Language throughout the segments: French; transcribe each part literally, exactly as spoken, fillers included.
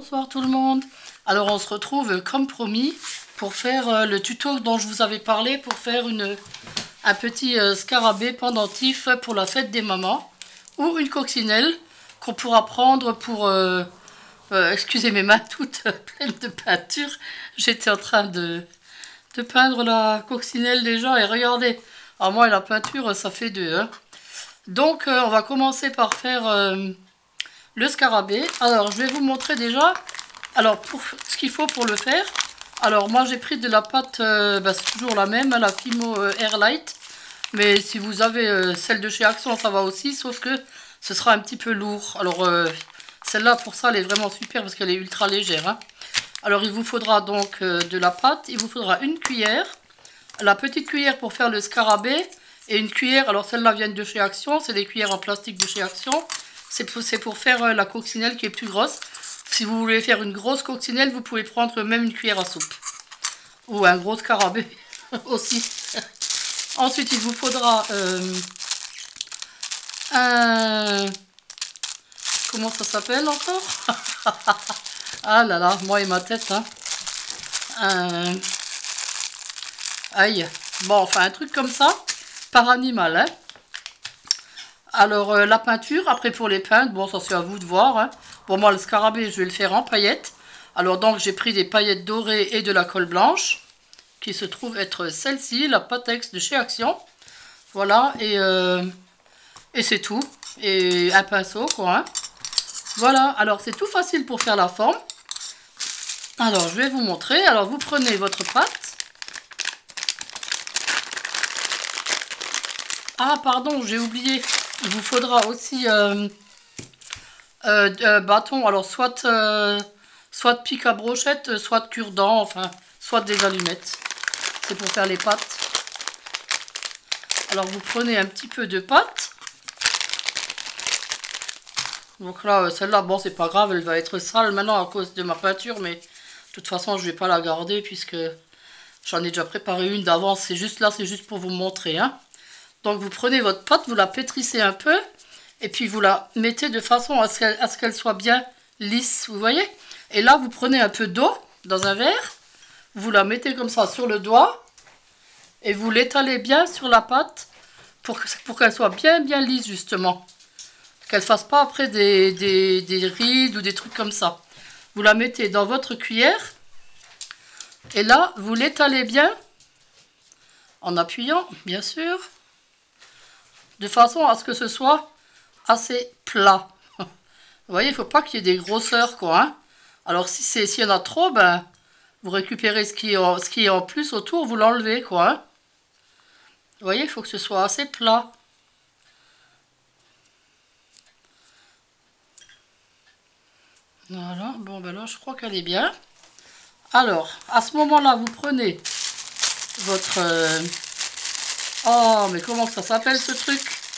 Bonsoir tout le monde. Alors on se retrouve comme promis pour faire euh, le tuto dont je vous avais parlé pour faire une, un petit euh, scarabée pendentif pour la fête des mamans ou une coccinelle qu'on pourra prendre pour... Euh, euh, excusez mes mains toutes pleines de peinture. J'étais en train de, de peindre la coccinelle déjà et regardez. Alors moi et la peinture ça fait deux. Hein. Donc euh, on va commencer par faire... Euh, le scarabée. Alors je vais vous montrer déjà alors pour ce qu'il faut pour le faire. Alors moi j'ai pris de la pâte, euh, bah, c'est toujours la même, la Fimo euh, Airlight, mais si vous avez euh, celle de chez Action ça va aussi, sauf que ce sera un petit peu lourd. Alors euh, celle-là pour ça elle est vraiment super parce qu'elle est ultra légère, hein. Alors il vous faudra donc euh, de la pâte, il vous faudra une cuillère, la petite cuillère pour faire le scarabée et une cuillère, alors celle-là vient de chez Action, c'est des cuillères en plastique de chez Action. C'est pour, pour faire euh, la coccinelle qui est plus grosse. Si vous voulez faire une grosse coccinelle, vous pouvez prendre même une cuillère à soupe. Ou un gros scarabée aussi. Ensuite, il vous faudra euh, un... Comment ça s'appelle encore? Ah là là, moi et ma tête. Hein. Un... Aïe. Bon, enfin, un truc comme ça, par animal, hein. Alors, euh, la peinture, après pour les peindre, bon, ça c'est à vous de voir. Hein. Pour moi, le scarabée, je vais le faire en paillettes. Alors, donc, j'ai pris des paillettes dorées et de la colle blanche, qui se trouve être celle-ci, la Patex de chez Action. Voilà, et, euh, et c'est tout. Et un pinceau, quoi. Hein. Voilà, alors c'est tout facile pour faire la forme. Alors, je vais vous montrer. Alors, vous prenez votre pâte. Ah, pardon, j'ai oublié. Il vous faudra aussi euh, euh, euh, bâton, alors soit, euh, soit de pic à brochette, soit de cure-dent, enfin, soit des allumettes. C'est pour faire les pâtes. Alors vous prenez un petit peu de pâte. Donc là, celle-là, bon, c'est pas grave, elle va être sale maintenant à cause de ma peinture, mais de toute façon, je vais pas la garder puisque j'en ai déjà préparé une d'avance. C'est juste là, c'est juste pour vous montrer, hein. Donc vous prenez votre pâte, vous la pétrissez un peu. Et puis vous la mettez de façon à ce qu'elle à ce qu'elle soit bien lisse, vous voyez. Et là, vous prenez un peu d'eau dans un verre. Vous la mettez comme ça sur le doigt. Et vous l'étalez bien sur la pâte pour, que, pour qu'elle soit bien bien lisse justement. Qu'elle ne fasse pas après des, des, des rides ou des trucs comme ça. Vous la mettez dans votre cuillère. Et là, vous l'étalez bien. En appuyant, bien sûr. De façon à ce que ce soit assez plat. Vous voyez, il ne faut pas qu'il y ait des grosseurs, quoi. Hein. Alors, si c'est s'il y en a trop, ben, vous récupérez ce qui est en, ce qui est en plus autour, vous l'enlevez, quoi. Hein. Vous voyez, il faut que ce soit assez plat. Voilà, bon, ben là, je crois qu'elle est bien. Alors, à ce moment-là, vous prenez votre... Euh... Oh, mais comment ça s'appelle, ce truc?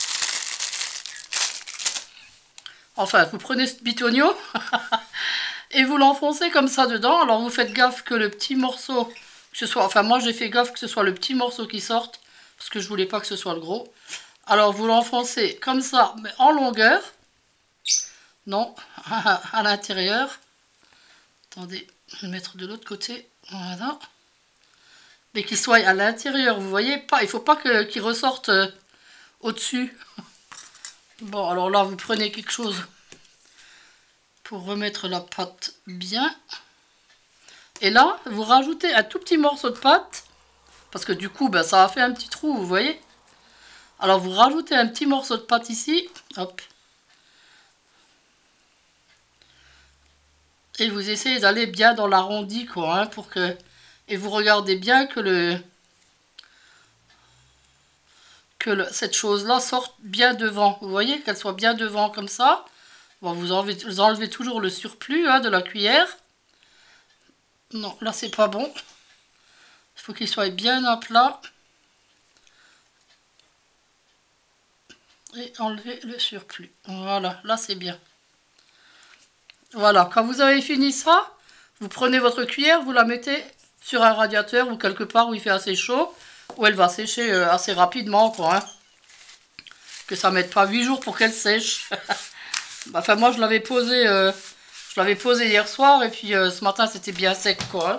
Enfin, vous prenez ce bitonio et vous l'enfoncez comme ça dedans. Alors, vous faites gaffe que le petit morceau, que ce soit... Enfin, moi, j'ai fait gaffe que ce soit le petit morceau qui sorte, parce que je voulais pas que ce soit le gros. Alors, vous l'enfoncez comme ça, mais en longueur. Non, à l'intérieur. Attendez, je vais le mettre de l'autre côté. Voilà. Mais qu'il soit à l'intérieur, vous voyez pas. Il faut pas que, qu'il ressorte euh, au-dessus. Bon, alors là, vous prenez quelque chose pour remettre la pâte bien. Et là, vous rajoutez un tout petit morceau de pâte. Parce que du coup, ben, ça a fait un petit trou, vous voyez. Alors, vous rajoutez un petit morceau de pâte ici. Hop. Et vous essayez d'aller bien dans l'arrondi, quoi. Hein, pour que... Et vous regardez bien que le... que le... cette chose-là sorte bien devant. Vous voyez, qu'elle soit bien devant comme ça. Bon, vous enlevez, vous enlevez toujours le surplus hein, de la cuillère. Non, là, c'est pas bon. Il faut qu'il soit bien à plat. Et enlever le surplus. Voilà, là, c'est bien. Voilà, quand vous avez fini ça, vous prenez votre cuillère, vous la mettez sur un radiateur ou quelque part où il fait assez chaud, où elle va sécher assez rapidement, quoi. Hein. Que ça ne mette pas huit jours pour qu'elle sèche. Enfin, moi, je l'avais posée... Euh, Je l'avais posé hier soir et puis euh, ce matin c'était bien sec quoi.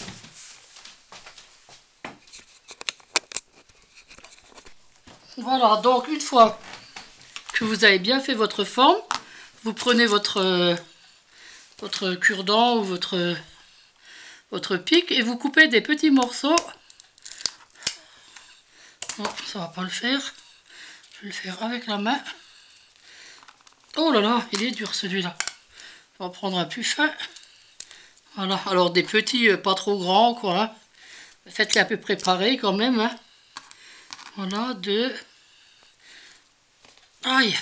Voilà, donc une fois que vous avez bien fait votre forme, vous prenez votre, euh, votre cure-dent ou votre, votre pic et vous coupez des petits morceaux. Non, ça va pas le faire. Je vais le faire avec la main. Oh là là, il est dur celui-là. On va prendre un plus fin. Voilà, alors des petits, euh, pas trop grands quoi. Hein. Faites-les un peu préparés quand même. Hein. Voilà, deux. Aïe.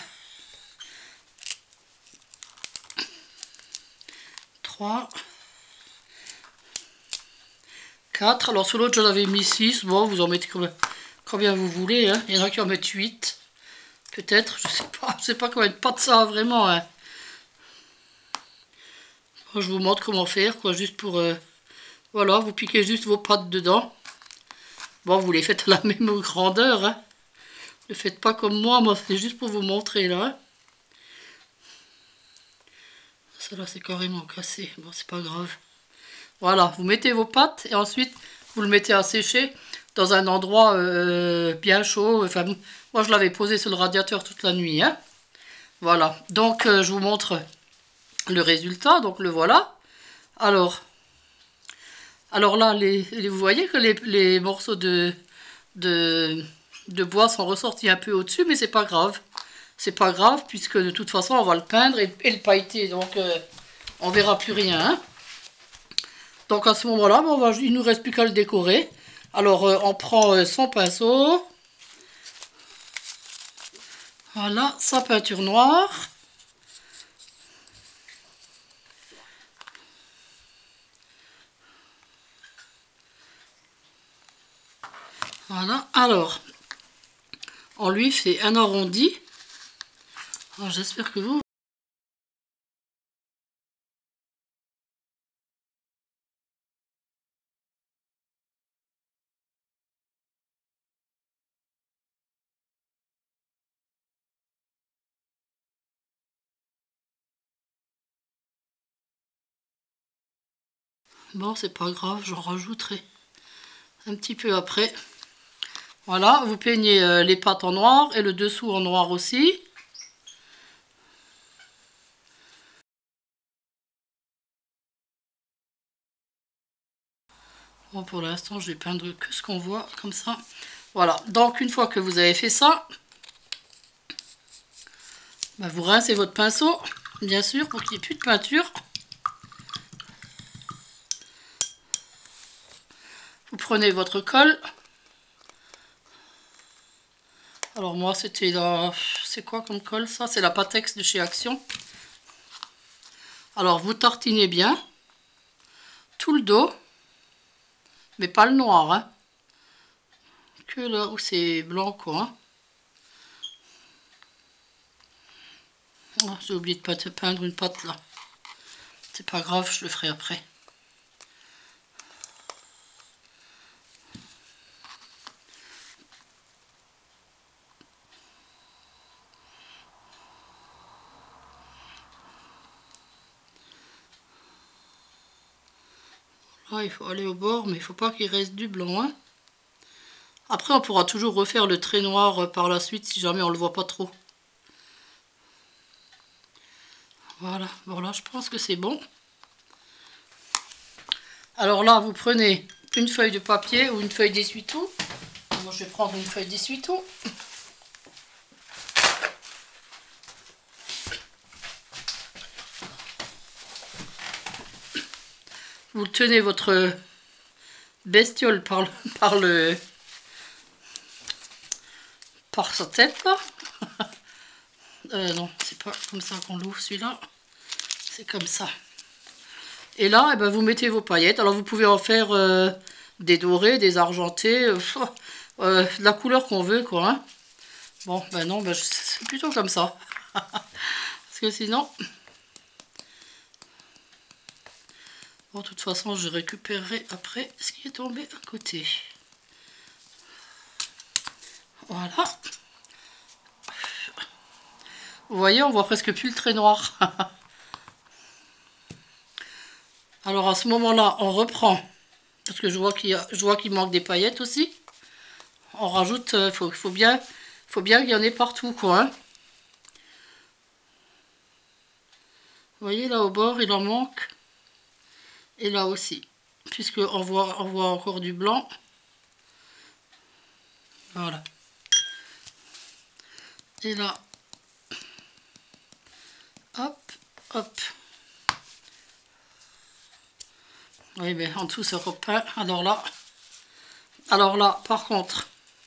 Trois. Quatre. Alors sur l'autre j'en avais mis six. Bon, vous en mettez combien vous voulez. Hein. Il y en a qui en mettent huit. Peut-être, je sais pas. Je sais pas combien de pâtes ça a vraiment. Hein. Je vous montre comment faire, quoi, juste pour... Euh, voilà, vous piquez juste vos pâtes dedans. Bon, vous les faites à la même grandeur, hein. Ne faites pas comme moi, moi c'est juste pour vous montrer, là. Hein. Ça là, c'est carrément cassé. Bon, c'est pas grave. Voilà, vous mettez vos pâtes et ensuite, vous le mettez à sécher dans un endroit euh, bien chaud. Enfin, moi, je l'avais posé sur le radiateur toute la nuit, hein. Voilà, donc euh, je vous montre le résultat, donc le voilà. Alors... Alors là, les, les- vous voyez que les, les morceaux de, de, de bois sont ressortis un peu au-dessus, mais c'est pas grave. C'est pas grave, puisque de toute façon, on va le peindre et, et le pailleter, donc euh, on verra plus rien. Hein. Donc à ce moment-là, ben, on va, il nous reste plus qu'à le décorer. Alors euh, on prend euh, son pinceau. Voilà, sa peinture noire. Voilà, alors, on lui fait un arrondi. Alors j'espère que vous... Bon, c'est pas grave, j'en rajouterai un petit peu après. Voilà, vous peignez euh, les pattes en noir et le dessous en noir aussi. Bon, pour l'instant, je vais peindre que ce qu'on voit, comme ça. Voilà, donc une fois que vous avez fait ça, bah, vous rincez votre pinceau, bien sûr, pour qu'il n'y ait plus de peinture. Vous prenez votre colle. Alors moi, c'était la... C'est quoi comme colle, ça? C'est la Patex de chez Action. Alors, vous tartinez bien tout le dos, mais pas le noir, hein. Que là où c'est blanc, quoi. Hein. Oh, j'ai oublié de peindre une patte, là. C'est pas grave, je le ferai après. Là, il faut aller au bord, mais il faut pas qu'il reste du blanc, hein. Après, on pourra toujours refaire le trait noir par la suite si jamais on le voit pas trop. Voilà, bon là, je pense que c'est bon. Alors là, vous prenez une feuille de papier ou une feuille d'essuie-tout. Moi, je vais prendre une feuille d'essuie-tout. Vous tenez votre bestiole par le, par le, par sa tête là. Euh, non, c'est pas comme ça qu'on l'ouvre celui-là. C'est comme ça. Et là, eh ben, vous mettez vos paillettes. Alors vous pouvez en faire euh, des dorés, des argentés, euh, euh, la couleur qu'on veut, quoi. Hein. Bon, ben non, ben, c'est plutôt comme ça. Parce que sinon... Bon, de toute façon, je récupérerai après ce qui est tombé à côté. Voilà. Vous voyez, on voit presque plus le trait noir. Alors à ce moment-là, on reprend, parce que je vois qu'il y a, je vois qu'il manque des paillettes aussi. On rajoute, il euh, faut, faut bien, faut bien qu'il y en ait partout, quoi. Hein. Vous voyez, là au bord, il en manque. Et là aussi, puisque on voit, on voit encore du blanc. Voilà. Et là, hop, hop. Oui, mais en dessous, c'est repeint. Alors là, alors là, par contre,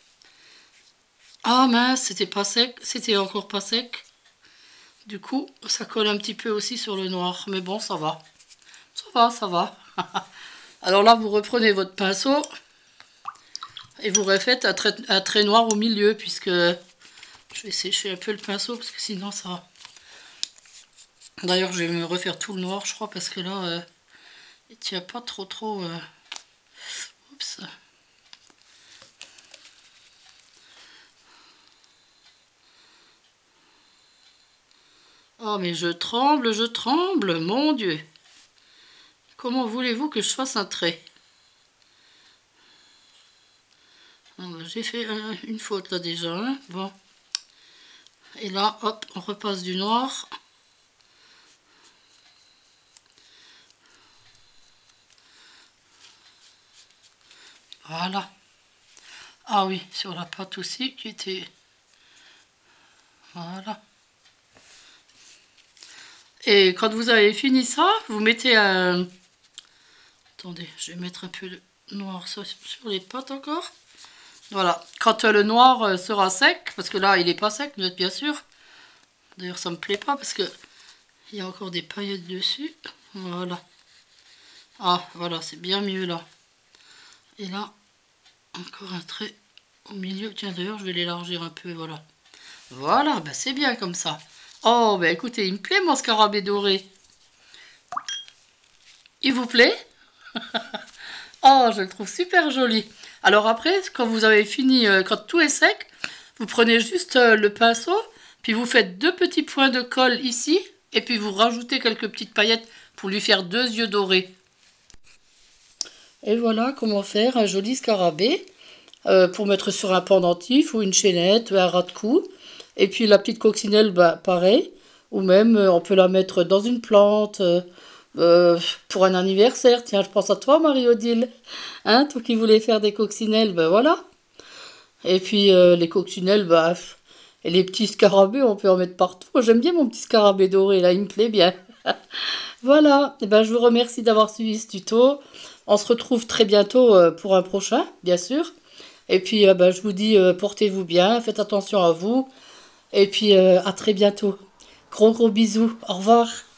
ah mince, c'était pas sec, c'était encore pas sec. Du coup, ça colle un petit peu aussi sur le noir. Mais bon, ça va. Ça va, ça va. Alors là, vous reprenez votre pinceau et vous refaites un trait, un trait noir au milieu, puisque je vais sécher un peu le pinceau, parce que sinon ça... D'ailleurs, je vais me refaire tout le noir, je crois, parce que là, euh, il tient pas trop trop... Euh... Oups. Oh, mais je tremble, je tremble, mon Dieu. Comment voulez-vous que je fasse un trait? J'ai fait un, une faute là déjà, hein. Bon. Et là, hop, on repasse du noir. Voilà. Ah oui, sur la pâte aussi, qui était... Voilà. Et quand vous avez fini ça, vous mettez un... Attendez, je vais mettre un peu de noir sur les pâtes encore. Voilà. Quand le noir sera sec, parce que là, il n'est pas sec, vous êtes bien sûr. D'ailleurs, ça me plaît pas, parce que il y a encore des paillettes dessus. Voilà. Ah, voilà, c'est bien mieux là. Et là, encore un trait au milieu. Tiens, d'ailleurs, je vais l'élargir un peu, voilà. Voilà, bah c'est bien comme ça. Oh, bah écoutez, il me plaît mon scarabée doré. Il vous plaît? Oh, je le trouve super joli. Alors après, quand vous avez fini, euh, quand tout est sec, vous prenez juste euh, le pinceau, puis vous faites deux petits points de colle ici, et puis vous rajoutez quelques petites paillettes pour lui faire deux yeux dorés. Et voilà comment faire un joli scarabée euh, pour mettre sur un pendentif ou une chaînette ou un ras de cou. Et puis la petite coccinelle, bah, pareil. Ou même euh, on peut la mettre dans une plante euh, euh, pour un anniversaire. Tiens, je pense à toi, Marie-Odile. Hein, toi qui voulais faire des coccinelles, ben voilà. Et puis euh, les coccinelles, bah, et les petits scarabées, on peut en mettre partout. J'aime bien mon petit scarabée doré, là, il me plaît bien. Voilà, et ben, je vous remercie d'avoir suivi ce tuto. On se retrouve très bientôt euh, pour un prochain, bien sûr. Et puis, euh, ben, je vous dis, euh, portez-vous bien, faites attention à vous. Et puis, euh, à très bientôt. Gros, gros bisous. Au revoir.